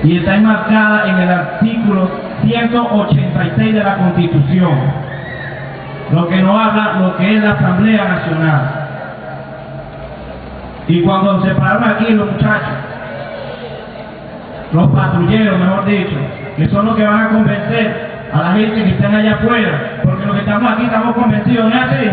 y está enmarcada en el artículo 186 de la Constitución, lo que nos habla lo que es la Asamblea Nacional. Y cuando se pararon aquí los muchachos, los patrulleros, mejor dicho, que son los que van a convencer a la gente que están allá afuera, porque los que estamos aquí estamos convencidos, ¿no es así?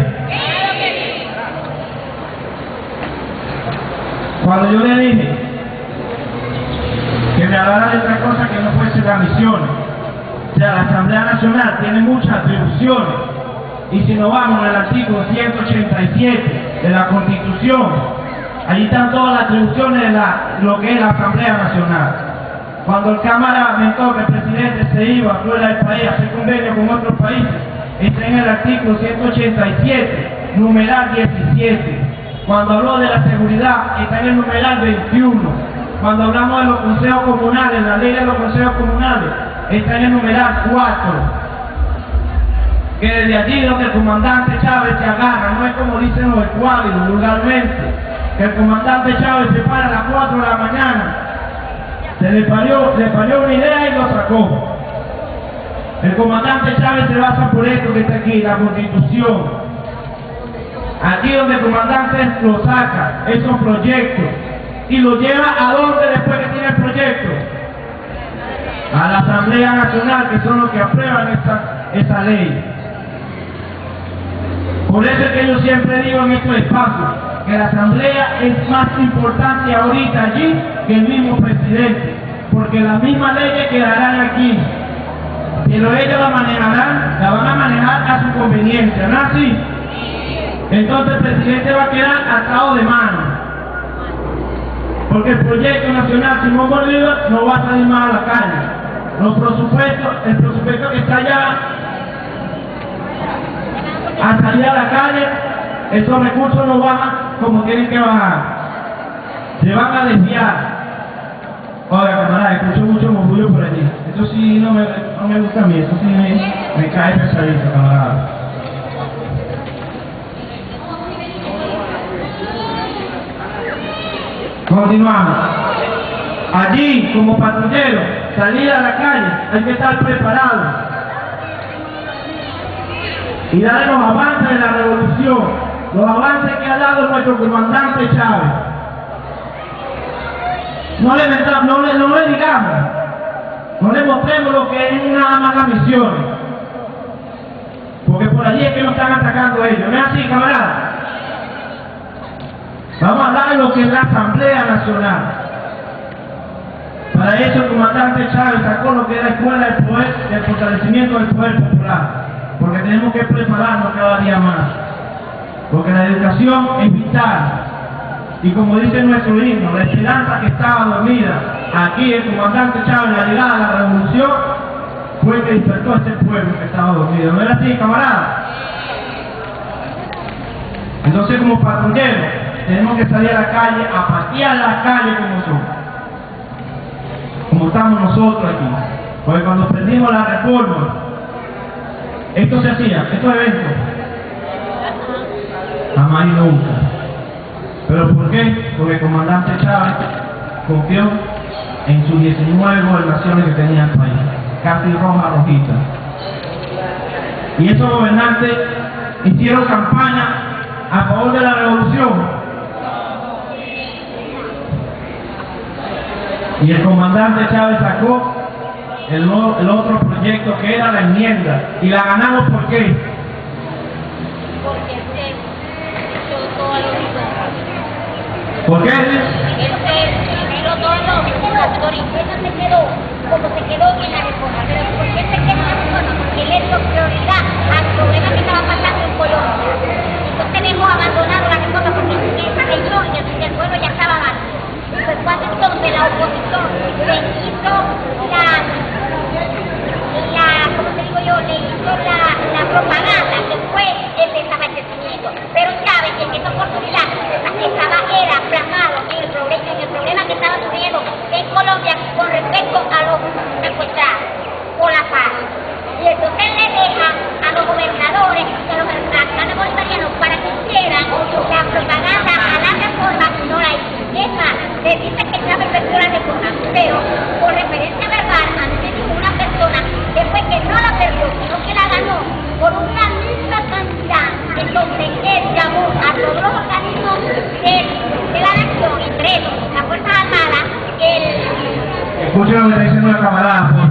Cuando yo le dije que me hablara de otra cosa que no fuese la misión, o sea, la Asamblea Nacional tiene muchas atribuciones, y si nos vamos al artículo 187 de la Constitución, allí están todas las atribuciones de lo que es la Asamblea Nacional. Cuando el Cámara mentó que el presidente se iba fuera del país a hacer convenio con otros países, está en el artículo 187, numeral 17. Cuando habló de la seguridad, está en el numeral 21. Cuando hablamos de los consejos comunales, la ley de los consejos comunales, está en el numeral 4. Que desde allí donde el comandante Chávez se agarra, no es como dicen los escuadros vulgarmente, que el comandante Chávez se para a las 4 de la mañana, se le parió una idea y lo sacó. El comandante Chávez se basa por esto que está aquí, la Constitución. Aquí donde el comandante lo saca, esos proyectos, y lo lleva a donde después que tiene el proyecto, a la Asamblea Nacional, que son los que aprueban esa ley. Por eso es que yo siempre digo en estos espacios que la Asamblea es más importante ahorita allí que el mismo presidente, porque las mismas leyes quedarán aquí, pero ellos la van a manejar a su conveniencia, ¿no es así? Entonces el presidente va a quedar atado de mano, porque el proyecto nacional Simón Bolívar no va a salir más a la calle. El presupuesto que está allá a salir a la calle, esos recursos no bajan como tienen que bajar, se van a desviar. Oiga, camarada, escucho mucho murmullo por allí. Eso sí no me gusta a mí, eso sí me cae pesadito, camarada. Continuamos. Allí, como patrullero, salir a la calle, hay que estar preparado y dar los avances de la revolución, los avances que ha dado nuestro comandante Chávez. No le digamos, no le mostremos lo que es nada más la misión, porque por allí es que nos están atacando ellos, ¿no es así, camarada? Vamos a hablar de lo que es la Asamblea Nacional. Para eso el comandante Chávez sacó lo que es la Escuela del Poder, del fortalecimiento del poder popular, porque tenemos que prepararnos cada día más, porque la educación es vital. Y como dice nuestro himno, la esperanza que estaba dormida, aquí el comandante Chávez, la llegada de la revolución, fue el que despertó a ese pueblo que estaba dormido. ¿No era así, camarada? Entonces, como patrulleros, tenemos que salir a la calle, a patear la calle como estamos nosotros aquí. Porque cuando perdimos la reforma, esto se hacía, estos eventos, jamás y nunca. ¿Pero por qué? Porque el comandante Chávez confió en sus 19 gobernaciones que tenía el país, casi rojita. Y esos gobernantes hicieron campaña a favor de la revolución. Y el comandante Chávez sacó el otro proyecto que era la enmienda. Y la ganamos ¿por qué? Porque se hizo todo lo mismo. ¿Por qué? Pero todo lo mismo, doctor, y eso se quedó como se quedó en la reforma. Pero ¿por qué se quedó en la reforma? Porque le dio prioridad al problema que estaba pasando en Colombia. Entonces hemos abandonado la reforma porque esa región y el pueblo ya estaba mal. Pues cuando entonces la oposición le hizo ¿cómo te digo yo? Le hizo la propaganda que fue el desabastecimiento. Pero Chávez en esa oportunidad era plasmado en el problema que estaba ocurriendo en Colombia con respecto a los secuestrados por la paz. Y entonces le deja a los gobernadores y a los alcaldes bolivarianos para que hicieran la propaganda a la reforma, no la hizo. Es más, le dice que Chávez perdió la reforma, pero por referencia Escuchen lo que está diciendo la camarada, pues.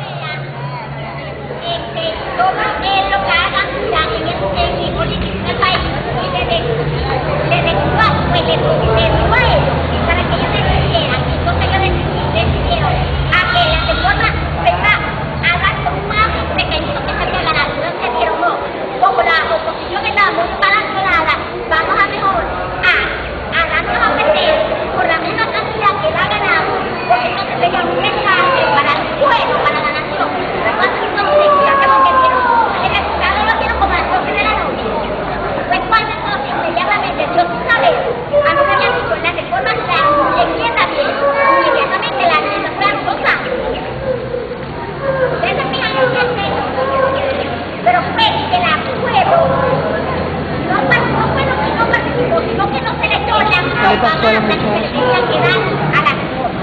Todo es lo que hagan en el político del país y desde Cuba, pues les dio a ellos para que ellos decidieran. Entonces ellos decidieron a que la reforma se va a dar con más pequeñito que se había ganado. Entonces dijeron, no, como la oposición estaba muy balanceada, vamos a mejor a darnos a ofrecer por la misma cantidad que la ganamos, porque entonces sería un mensaje para el pueblo, para la nación. Entonces, ya que lo que dieron, el resultado lo dieron como a las 12 de la noche. Pues cuando entonces inmediatamente Dios sabe, a mí me habían dicho en la reforma la enmienda bien, inmediatamente la administraron 2 años. Ustedes se fijan en este, pero fue que la pueblo no fue lo que no participó, sino que no se le dio la propaganda que se le tenía que dar a la reforma.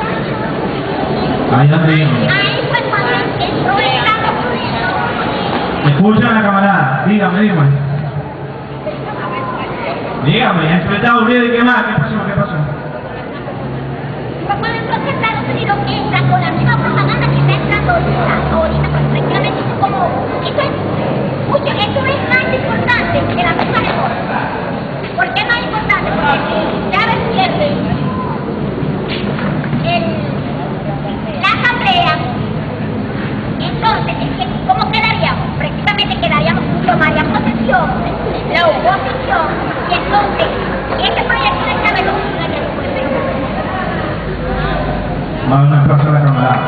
Ahí fue cuando entró el Estado. Escucha la camarada, dígame. Dígame, enfrentado a Uribe y qué más, ¿qué pasó? Pues cuando entonces Estados Unidos entra con la misma propaganda que está entrando ahorita, pues prácticamente es como, esto es más importante que la misma reforma. ¿Por qué más importante? Porque si Chávez pierde la asamblea, entonces, ¿cómo quedaríamos? Precisamente quedaríamos, tomaría posesión la oposición, y entonces, ese proyecto de Chávez lo funcionaría como el Más una cosa a la camarada.